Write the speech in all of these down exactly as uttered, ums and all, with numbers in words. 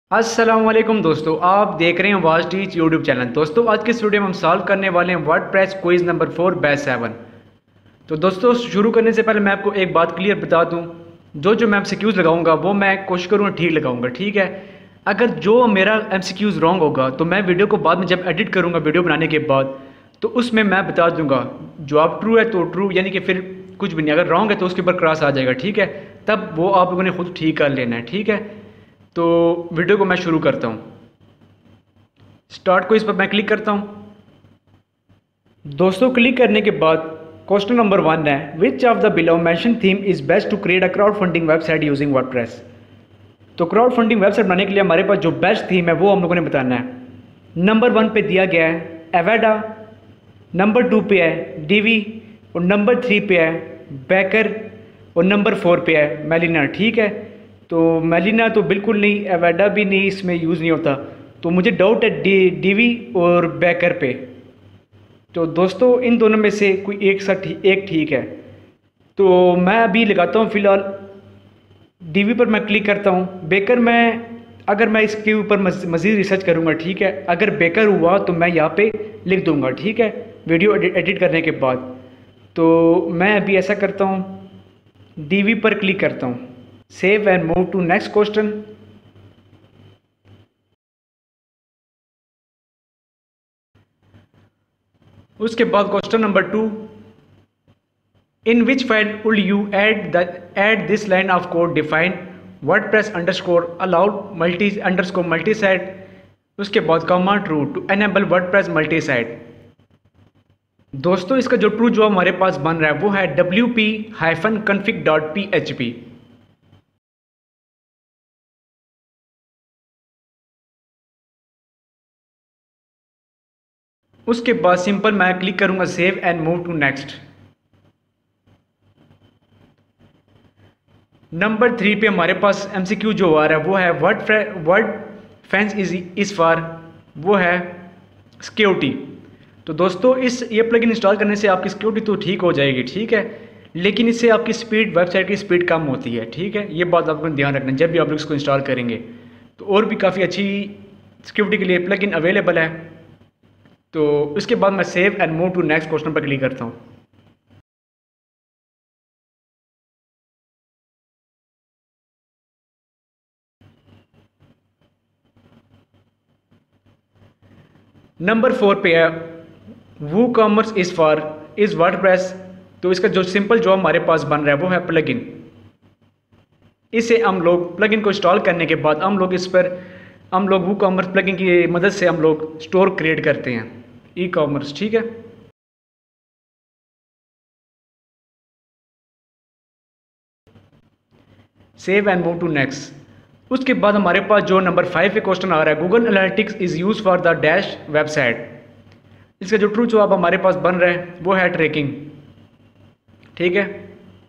अस्सलाम वालेकुम दोस्तों, आप देख रहे हैं वाज टीच यूट्यूब चैनल। दोस्तों आज के इस वीडियो में हम सॉल्व करने वाले हैं WordPress quiz number four batch seven. तो दोस्तों शुरू करने से पहले मैं आपको एक बात क्लियर बता दूं, जो जो मैं एमसीक्यूज़ लगाऊंगा वो मैं कोशिश करूँगा ठीक लगाऊंगा, ठीक है। अगर जो मेरा एमसीक्यूज़ रॉन्ग होगा तो मैं वीडियो को बाद में जब एडिट करूँगा वीडियो बनाने के बाद, तो उसमें मैं बता दूंगा जवाब ट्रू है तो ट्रू, यानी कि फिर कुछ भी नहीं, अगर रॉन्ग है तो उसके ऊपर क्रॉस आ जाएगा, ठीक है। तब वो आप लोगों ने खुद ठीक कर लेना है, ठीक है। तो वीडियो को मैं शुरू करता हूँ। स्टार्ट को इस पर मैं क्लिक करता हूँ। दोस्तों क्लिक करने के बाद क्वेश्चन नंबर वन है, which of the below mention theme is best to create a crowd funding website using WordPress. तो क्राउड फंडिंग वेबसाइट बनाने के लिए हमारे पास जो बेस्ट थीम है वो हम लोगों ने बताना है। नंबर वन पे दिया गया है एवेडा, नंबर टू पे है डीवी, और नंबर थ्री पे है बैकर, और नंबर फोर पे है मेलिना, ठीक है। तो मेलिना तो बिल्कुल नहीं, एवेडा भी नहीं, इसमें यूज़ नहीं होता। तो मुझे डाउट है डी डीवी और बैकर पे। तो दोस्तों इन दोनों में से कोई एक सा एक ठीक है। तो मैं अभी लगाता हूँ फ़िलहाल डीवी पर मैं क्लिक करता हूँ। बेकर मैं अगर मैं इसके ऊपर मज़ीद रिसर्च करूँगा, ठीक है। अगर बेकर हुआ तो मैं यहाँ पे लिख दूँगा, ठीक है, वीडियो एडिट करने के बाद। तो मैं अभी ऐसा करता हूँ, डीवी पर क्लिक करता हूँ, save and move to next question. उसके बाद question number two, in which file would you add the add this line of code define WordPress underscore allowed multi underscore multi site. उसके बाद comma true to enable WordPress multi site. दोस्तों इसका जो true जो हमारे पास बन रहा है वो है W P hyphen config dot P H P. उसके बाद सिंपल मैं क्लिक करूंगा save and move to next. Number three पे हमारे पास एमसीक्यू जो आ रहा है वो है word Wordfence is is for, वो है सिक्योरिटी। तो दोस्तों इस ये प्लगइन इंस्टॉल करने से आपकी सिक्योरिटी तो ठीक हो जाएगी, ठीक है, लेकिन इससे आपकी स्पीड वेबसाइट की स्पीड कम होती है, ठीक है। ये बात आपको ध्यान रखना जब भी आप लोग इसको इंस्टॉल करेंगे। तो और भी काफ़ी अच्छी सिक्योरिटी के लिए प्लगइन अवेलेबल है। तो इसके बाद मैं save and move to next question पर क्लिक करता हूँ। नंबर फोर पे है WooCommerce is for is WordPress. तो इसका जो सिंपल जो हमारे पास बन रहा है वो है प्लगइन। इसे हम लोग प्लगइन को इंस्टॉल करने के बाद हम लोग इस पर हम लोग वू कॉमर्स प्लगइन की मदद से हम लोग स्टोर क्रिएट करते हैं ई कॉमर्स, ठीक है। Save and move to next. उसके बाद हमारे पास जो नंबर फाइव पे क्वेश्चन आ रहा है, Google Analytics is use for the dash website. इसका जो ट्रू जवाब हमारे पास बन रहा है वो है ट्रैकिंग, ठीक है।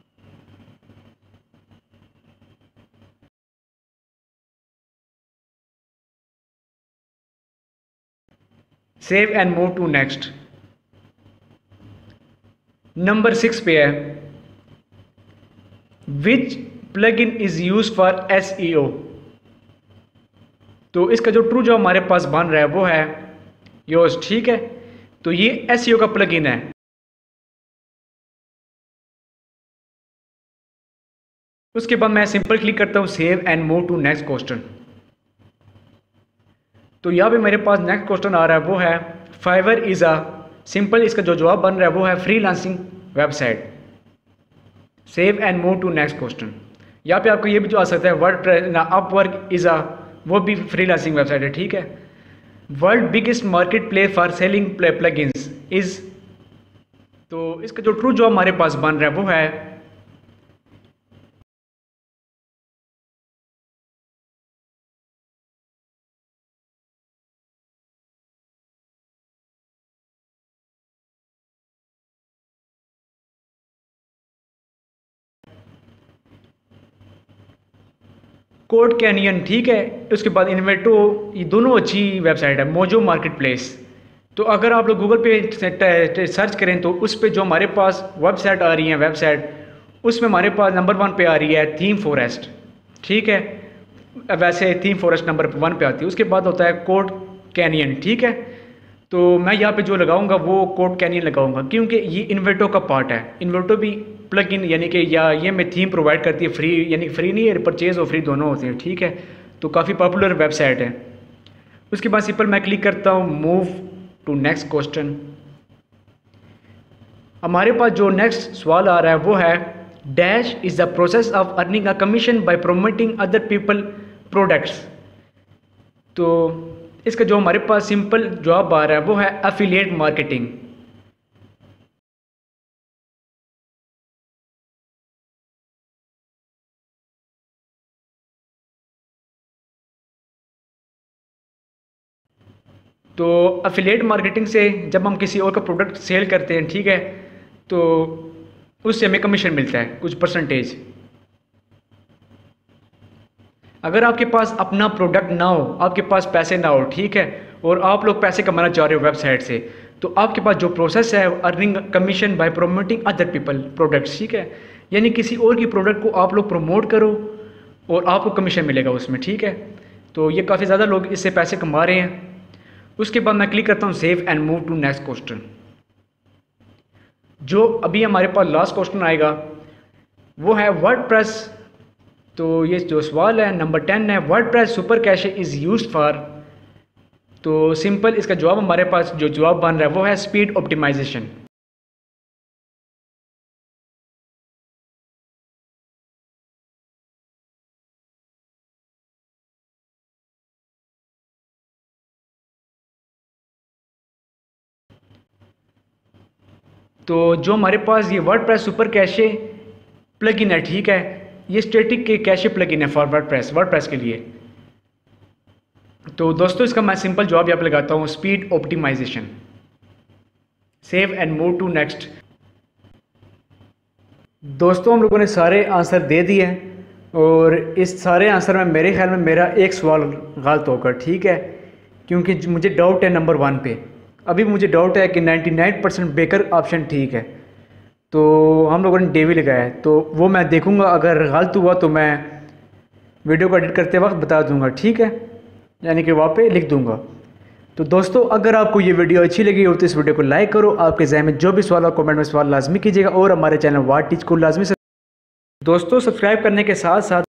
Save and move to next. Number six पे है which plugin is use for S E O. तो इसका जो ट्रू जो हमारे पास बन रहा है वो है योज, ठीक है। तो ये एस ई ओ का प्लगइन है। उसके बाद मैं सिंपल क्लिक करता हूं save and move to next question. तो यहाँ पे मेरे पास नेक्स्ट क्वेश्चन आ रहा है वो है फाइवर इज अ सिंपल, इसका जो जवाब बन रहा है वो है freelancing website. Save and move to next question. यहाँ पे आपको ये भी जो आ सकता है वर्ड अपवर्क इज अ, वो भी फ्रीलांसिंग वेबसाइट है, ठीक है। World biggest marketplace for selling plugins is. तो इसका जो ट्रू जो हमारे पास बन रहा है वो है कोड कैनियन, ठीक है। उसके बाद इन्वेटो, ये दोनों अच्छी वेबसाइट है। मोजो मार्केट प्लेस, तो अगर आप लोग गूगल पे सर्च करें तो उस पर जो हमारे पास वेबसाइट आ रही है वेबसाइट उसमें हमारे पास नंबर वन पे आ रही है थीम फॉरेस्ट, ठीक है। वैसे थीम फॉरेस्ट नंबर वन पे आती है। उसके बाद होता है कोड कैनियन, ठीक है। तो मैं यहाँ पे जो लगाऊंगा वो कोड कैनियन लगाऊंगा, क्योंकि ये इन्वर्टो का पार्ट है। इन्वर्टो भी प्लग इन यानी कि या ये में थीम प्रोवाइड करती है फ्री, यानी कि फ्री नहीं है, परचेज और फ्री दोनों होते हैं, ठीक है। तो काफ़ी पॉपुलर वेबसाइट है। उसके बाद सिंपल मैं क्लिक करता हूँ मूव टू नेक्स्ट क्वेश्चन। हमारे पास जो नेक्स्ट सवाल आ रहा है वो है dash is the process of earning a commission by promoting other people products. तो इसका जो हमारे पास सिंपल जवाब आ रहा है वो है एफिलिएट मार्केटिंग। तो एफिलिएट मार्केटिंग से जब हम किसी और का प्रोडक्ट सेल करते हैं, ठीक है, तो उससे हमें कमीशन मिलता है कुछ परसेंटेज। अगर आपके पास अपना प्रोडक्ट ना हो, आपके पास पैसे ना हो, ठीक है, और आप लोग पैसे कमाना चाह रहे हो वेबसाइट से, तो आपके पास जो प्रोसेस है earning commission by promoting other people products, ठीक है, यानी किसी और की प्रोडक्ट को आप लोग प्रमोट करो और आपको कमीशन मिलेगा उसमें, ठीक है। तो ये काफ़ी ज़्यादा लोग इससे पैसे कमा रहे हैं। उसके बाद मैं क्लिक करता हूँ save and move to next question. जो अभी हमारे पास लास्ट क्वेश्चन आएगा वो है वर्डप्रेस। तो ये जो सवाल है नंबर टेन है, WordPress super cache is used for. तो सिंपल इसका जवाब हमारे पास जो जवाब बन रहा है वो है स्पीड ऑप्टिमाइजेशन। तो जो हमारे पास ये वर्डप्रेस सुपर कैशे प्लगइन है, ठीक है, ये स्टैटिक के कैशे प्लगइन है फॉर वर्डप्रेस वर्डप्रेस के लिए। तो दोस्तों इसका मैं सिंपल जवाब यहाँ पे लगाता हूँ speed optimisation. Save and move to next. दोस्तों हम लोगों ने सारे आंसर दे दिए हैं और इस सारे आंसर में मेरे ख्याल में मेरा एक सवाल गलत होगा, ठीक है, क्योंकि मुझे डाउट है नंबर वन पे। अभी मुझे डाउट है कि निन्यानवे परसेंट बेकर ऑप्शन ठीक है, तो हम लोगों ने डेवी लगाया है, तो वो मैं देखूंगा, अगर गलत हुआ तो मैं वीडियो को एडिट करते वक्त बता दूंगा, ठीक है, यानी कि वहाँ पे लिख दूंगा। तो दोस्तों अगर आपको ये वीडियो अच्छी लगी हो तो इस वीडियो को लाइक करो। आपके जहन में जो भी सवाल हो कमेंट में सवाल लाजमी कीजिएगा और हमारे चैनल वाट टीच को लाजमी से दोस्तों सब्सक्राइब करने के साथ साथ